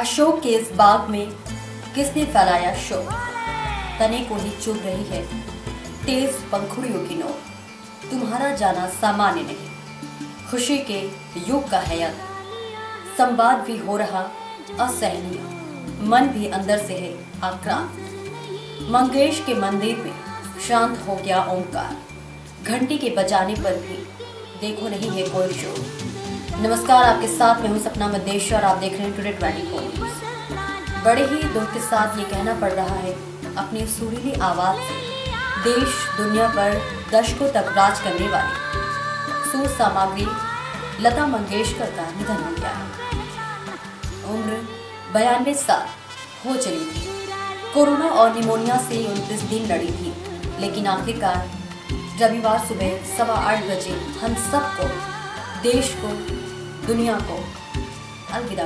अशोक के इस बाग में किसने फैलाया शोक, तने को ही चुभ रही है तेज पंखुड़ियों की नोक। तुम्हारा जाना सामान्य नहीं, खुशी के युग का है यह। संवाद भी हो रहा असहनीय, मन भी अंदर से है आक्रांत। मंगेश के मंदिर में शांत हो गया ओंकार, घंटी के बजाने पर भी देखो नहीं है कोई शोर। नमस्कार, आपके साथ मैं हूं सपना मदेश और आप देख रहे हैं टुडे 24 न्यूज़। बड़े ही दुख के साथ ये कहना पड़ रहा है अपनी सुरीली आवाज से देश दुनिया पर दशकों तक राज करने वाली सुर सामग्री लता मंगेशकर का निधन हो गया है। उम्र 92 साल हो चली थी। कोरोना और निमोनिया से 29 दिन लड़ी थी, लेकिन आखिरकार रविवार सुबह 8:15 बजे हम सबको, देश को, दुनिया को अलविदा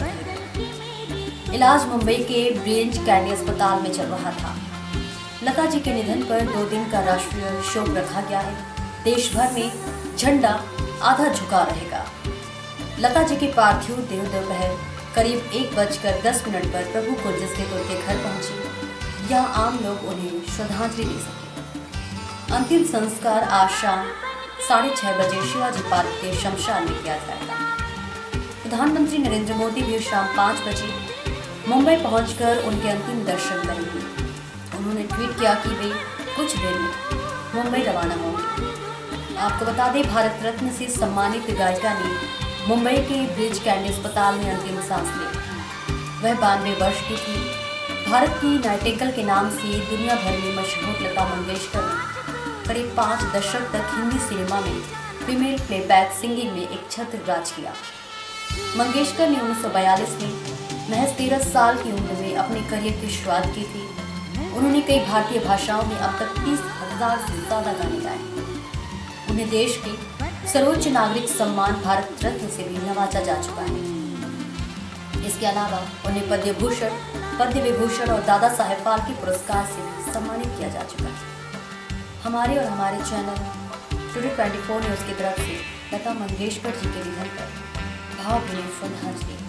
कहा। इलाज मुंबई के ब्रेंच कैंडी अस्पताल में चल रहा था। लता जी के निधन पर 2 दिन का राष्ट्रीय शोक रखा गया है। देश भर में झंडा आधा झुका रहेगा। लता जी के पार्थिव देह दोपहर करीब 1:10 पर प्रभु को जिसके उनके घर पहुंची, यहाँ आम लोग उन्हें श्रद्धांजलि दे सके। अंतिम संस्कार आज शाम 6:30 बजे शिवाजी पार्क के शमशान में किया जाएगा। प्रधानमंत्री नरेंद्र मोदी भी शाम 5 बजे मुंबई पहुंचकर उनके अंतिम दर्शन करेंगे। उन्होंने ट्वीट किया कि वे कुछ देर में मुंबई रवाना होंगे। आपको बता दें, भारत रत्न से सम्मानित गायिका ने मुंबई के ब्रिज कैंडी अस्पताल में अंतिम सांस ली। वह 92 वर्ष की थी। भारत की नाइटिंगेल के नाम से दुनिया भर में मशहूर लता मंगेशकर ने करीब 5 दशक तक हिंदी सिनेमा में फीमेल प्लेबैक सिंगिंग में एक छत्र राज किया। मंगेशकर ने 1942 में महज 13 साल की उम्र में अपने करियर की शुरुआत की थी। उन्होंने कई भारतीय भाषाओं में अब तक 30,000 से ज्यादा गाने गाए। उन्हें देश के सर्वोच्च नागरिक सम्मान भारत रत्न से भी नवाजा जा चुका है। इसके अलावा उन्हें पद्म विभूषण और दादा साहेब फाल्के पुरस्कार से भी सम्मानित किया जा चुका है। हमारे और हमारे चैनल टुडे 24 न्यूज़ की तरफ से लता मंगेशकर जी के निधन पर भावभीनी श्रद्धांजलि।